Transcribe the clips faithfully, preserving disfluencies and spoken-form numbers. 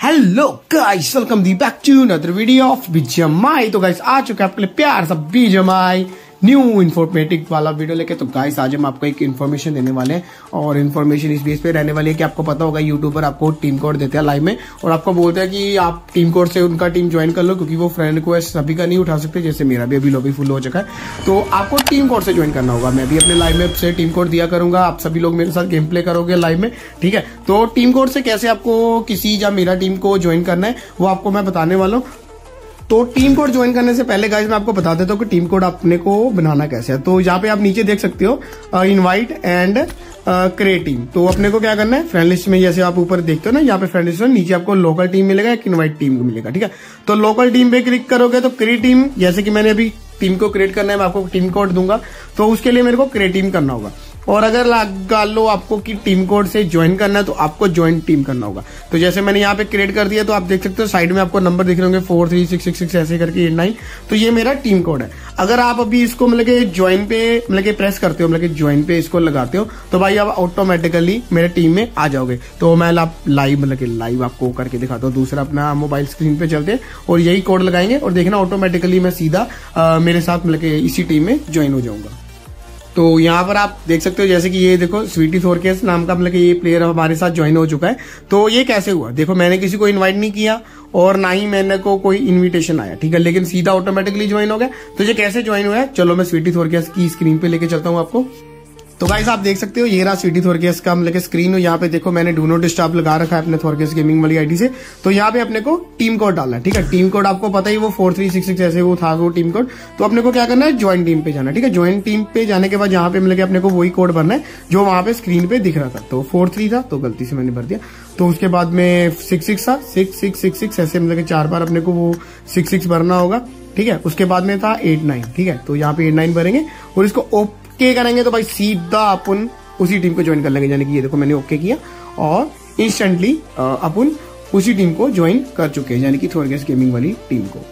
Hello guys, welcome the back to another video of BGMI. तो guys आ चुका है आपके लिए प्यार सा बीजीएमआई न्यू इन्फॉर्मेटिव वाला वीडियो लेके। तो गाइस आज हम आपको एक इन्फॉर्मेशन देने वाले हैं और इन्फॉर्मेशन इस बेस पे रहने वाली है कि आपको पता होगा यूट्यूबर आपको टीम कोड देते हैं लाइव में और आपको बोलते हैं कि आप टीम कोड से उनका टीम ज्वाइन कर लो, क्योंकि वो फ्रेंड रिक्वेस्ट सभी का नहीं उठा सकते, जैसे मेरा भी अभी लॉबी फुल हो चुका है। तो आपको टीम कोड से ज्वाइन करना होगा। मैं भी अपने लाइव में से टीम कोड दिया करूंगा, आप सभी लोग मेरे साथ गेम प्ले करोगे लाइव में, ठीक है। तो टीम कोड से कैसे आपको किसी या मेरा टीम को ज्वाइन करना है वो आपको मैं बताने वाला हूँ। तो टीम कोड ज्वाइन करने से पहले गाइस मैं आपको बता देता हूँ कि टीम कोड अपने को बनाना कैसे है। तो यहाँ पे आप नीचे देख सकते हो इनवाइट एंड क्रिएट टीम। तो अपने को क्या करना है, फ्रेंड लिस्ट में जैसे आप ऊपर देखते हो ना, यहाँ पे फ्रेंड लिस्ट में नीचे आपको लोकल टीम मिलेगा, एक इनवाइट टीम मिलेगा, ठीक है। तो लोकल टीम पे क्लिक करोगे तो क्रिएट टीम, जैसे कि मैंने अभी टीम को क्रिएट करना है, मैं आपको टीम कोड दूंगा, तो उसके लिए मेरे को क्रिएट टीम करना होगा। और अगर लगा लो आपको कि टीम कोड से ज्वाइन करना है तो आपको ज्वाइन टीम करना होगा। तो जैसे मैंने यहाँ पे क्रिएट कर दिया, तो आप देख सकते हो साइड में आपको नंबर दिख रहे होंगे four three six six six ऐसे करके एट नाइन। तो ये मेरा टीम कोड है। अगर आप अभी इसको मतलब कि ज्वाइन पे मतलब कि प्रेस करते हो, मतलब कि ज्वाइन पे इसको लगाते हो, तो भाई आप ऑटोमेटिकली मेरे टीम में आ जाओगे। तो मैं आप लाइव मतलब कि लाइव आपको करके दिखाता हूँ। दूसरा अपना मोबाइल स्क्रीन पे चलते हैं और यही कोड लगाएंगे और देखना ऑटोमेटिकली मैं सीधा आ, मेरे साथ मतलब कि इसी टीम में ज्वाइन हो जाऊंगा। तो यहाँ पर आप देख सकते हो, जैसे कि ये देखो स्वीटी थोरकेस नाम का मतलब कि ये प्लेयर हमारे साथ ज्वाइन हो चुका है। तो ये कैसे हुआ, देखो मैंने किसी को इनवाइट नहीं किया और ना ही मैंने को कोई इनविटेशन आया, ठीक है, लेकिन सीधा ऑटोमेटिकली ज्वाइन हो गया। तो ये कैसे ज्वाइन हुआ है, चलो मैं स्वीटी थोरकेस की स्क्रीन पे लेके चलता हूँ आपको। तो गाइस आप देख सकते हो ये रहा स्वीटी थोरकेस का मतलब स्क्रीन हो। यहाँ पे देखो मैंने डू नॉट डिस्टर्ब लगा रखा है अपने थोरकेस गेमिंग वाली आईडी से। तो यहाँ पे अपने को टीम कोड डालना है, ठीक है। टीम कोड आपको पता ही वो फोर थ्री सिक्स सिक्स ऐसे वो था वो टीम कोड। तो अपने को क्या करना है, ज्वाइन टीम पे जाना है, ठीक है। ज्वाइन टीम पे जाने के बाद यहाँ पे मतलब अपने को वही कोड भरना है जो वहां पे स्क्रीन पे दिख रहा था। तो फोर थ्री था तो गलती से मैंने भर दिया। तो उसके बाद में सिक्स सिक्स था, सिक्स सिक्स सिक्स सिक्स ऐसे मतलब चार बार अपने को वो सिक्स सिक्स भरना होगा, ठीक है। उसके बाद में था एट नाइन, ठीक है। तो यहाँ पे एट नाइन भरेंगे और इसको ओके करेंगे तो भाई सीधा अपन उसी टीम को ज्वाइन कर लेंगे। यानी कि ये देखो मैंने ओके किया और इंस्टेंटली अपन उसी टीम को ज्वाइन कर चुके हैं, यानी कि थोरकेस गेमिंग वाली टीम को।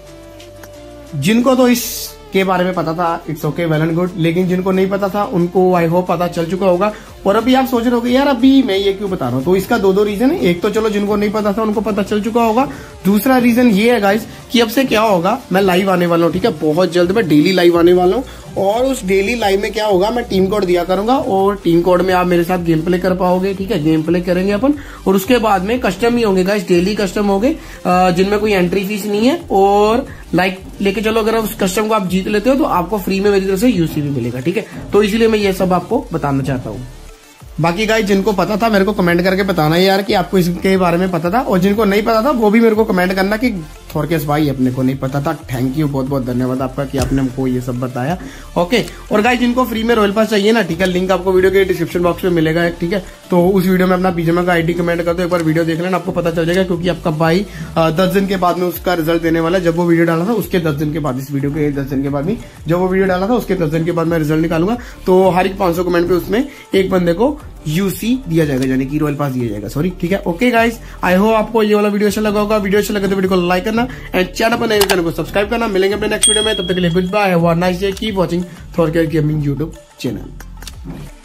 जिनको तो इस के बारे में पता था it's okay well and good, लेकिन जिनको नहीं पता था उनको आई होप पता चल चुका होगा। और अभी आप सोच रहे हो यार अभी मैं ये क्यों बता रहा हूँ, तो इसका दो दो रीजन है। एक तो चलो जिनको नहीं पता था उनको पता चल चुका होगा। दूसरा रीजन ये है गाइस कि अब से क्या होगा, मैं लाइव आने वाला हूँ, ठीक है। बहुत जल्द मैं डेली लाइव आने वाला हूँ और उस डेली लाइव में क्या होगा, मैं टीम कोड दिया करूंगा और टीम कोड में आप मेरे साथ गेम प्ले कर पाओगे, ठीक है। गेम प्ले करेंगे अपन और उसके बाद में कस्टम ही होंगे गाइस, डेली कस्टम होंगे जिनमें कोई एंट्री फीस नहीं है। और लाइक लेके चलो, अगर उस कस्टम को आप जीत लेते हो तो आपको फ्री में मेरी तरफ से यूसी भी मिलेगा, ठीक है। तो इसलिए मैं ये सब आपको बताना चाहता हूँ। बाकी गाइस जिनको पता था मेरे को कमेंट करके बताना यार कि आपको इसके बारे में पता था, और जिनको नहीं पता था वो भी मेरे को कमेंट करना कि थोरकेस भाई अपने को नहीं पता था। थैंक यू, बहुत बहुत धन्यवाद आपका कि आपने हमको ये सब बताया, ओके। और गाइस जिनको फ्री में रॉयल पास चाहिए ना, ठीक है, लिंक आपको वीडियो के डिस्क्रिप्शन बॉक्स में मिलेगा, ठीक है। तो उस वीडियो में अपना बीजीएमआई का आईडी कमेंट कर दो, एक बार वीडियो देख लेना, आपको पता चल जाएगा। क्योंकि आपका भाई दस दिन के बाद में उसका रिजल्ट देने वाला है। जब वो वीडियो डाला था उसके दस दिन के बाद, इस वीडियो के दस दिन के बाद में जब वो वीडियो डाला था उसके दस दिन के बाद मैं रिजल्ट निकालूंगा। तो हर एक पांच सौ कमेंट पे उसमें एक बंदे को यूसी दिया जाएगा, यानी कि रॉयल पास दिया जाएगा, सॉरी, ठीक है। ओके गाइस, आई होप आपको ये वाला वीडियो अच्छा लगा होगा। वीडियो अच्छा लगा तो वीडियो को लाइक करना एंड चैनल पर नए चैनल को सब्सक्राइब करना। मिलेंगे अपने नेक्स्ट वीडियो में, तब तक के लिए good bye, have a nice day, keep watching थोरकेस गेमिंग यूट्यूब चैनल।